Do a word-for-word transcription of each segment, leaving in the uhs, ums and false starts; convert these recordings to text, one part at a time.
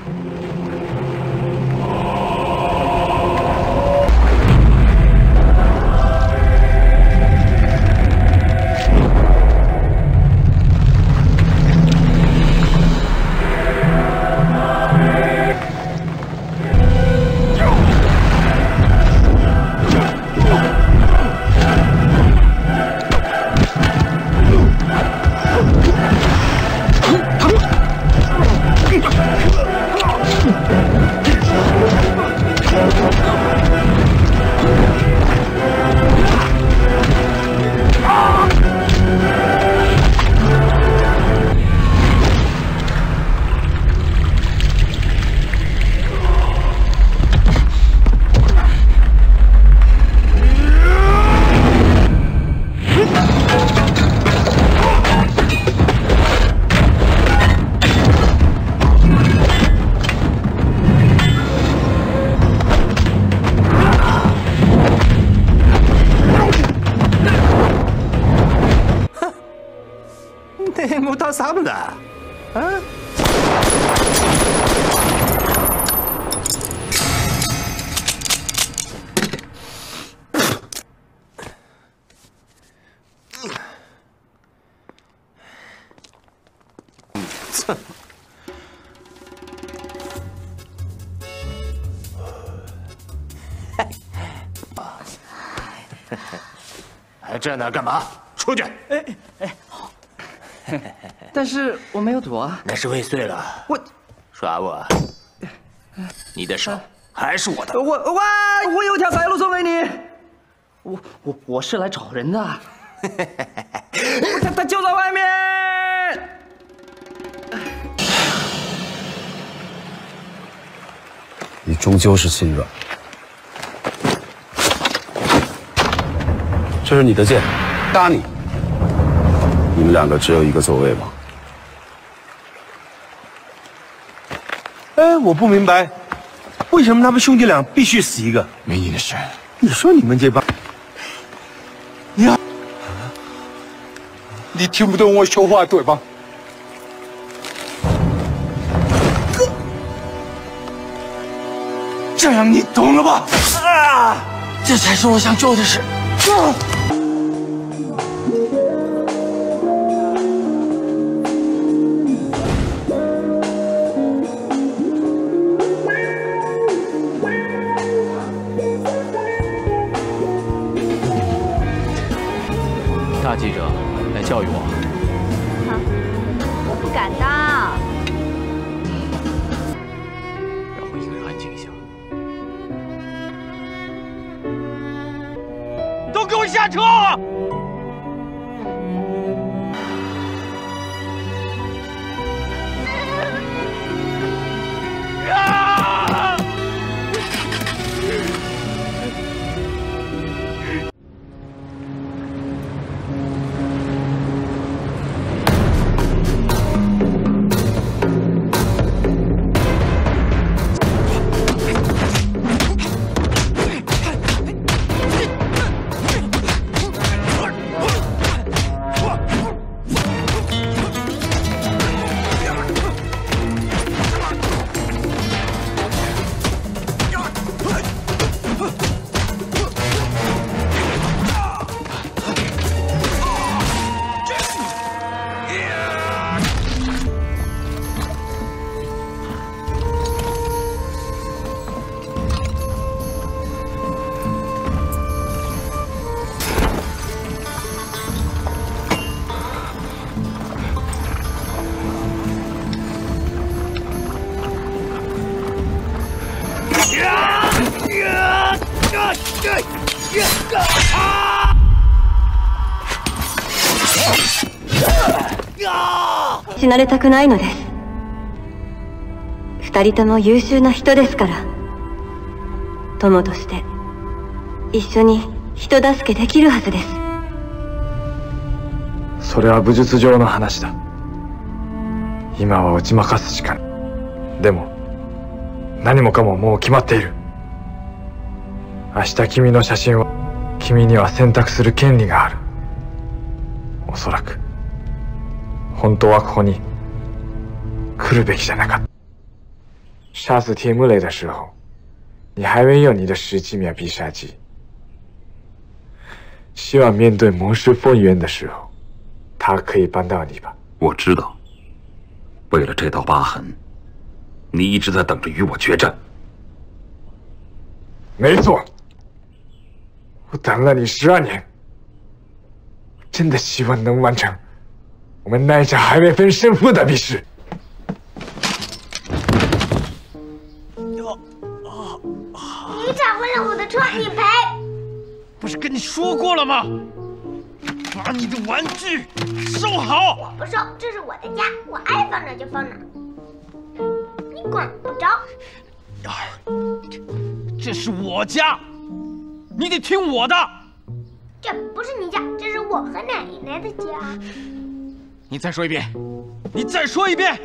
没打啥么的，啊？操！还站那干嘛？出去！ 哎哎，好。但是我没有赌啊。 那是未遂了。 我耍我？你的手还是我的。 我哇！我有条白鹿送给你。我我我是来找人的。他他就在外面。 你终究是心软。这是你的剑，打你。你们两个只有一个座位吗？ 哎，我不明白，为什么他们兄弟俩必须死一个？ 没你的事。 你说你们这帮，你好，你听不懂我说话对吧？这样你懂了吧？啊，这才是我想做的事。啊！ 大记者来教育我。 啊，我不敢当。 让我一个人安静一下。 都给我下车！啊！ 死なれたくないのです。二人とも優秀な人ですから。友として一緒に人助けできるはずです。 それは武術上の話だ。今は打ち負かすしかない。でも何もかももう決まっている。明日君の写真を君には選択する権利がある。おそらく本当はここに来るべきじゃなかった。 杀死铁木雷的时候，你还没有你的十几秒必杀技。希望面对魔师风云的时候，他可以帮到你吧。 我知道，为了这道疤痕，你一直在等着与我决战。 没错，我等了你十二年，真的希望能完成我们那一场还未分胜负的比试。 你砸坏了我的车，你赔！ 不是跟你说过了吗？把你的玩具收好！ 我不收，这是我的家，我爱放哪就放哪，你管不着。 这是我家，你得听我的。 这不是你家，这是我和奶奶的家。 你再说一遍，你再说一遍。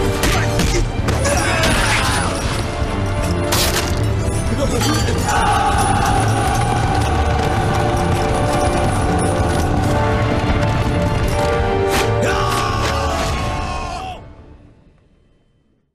啊！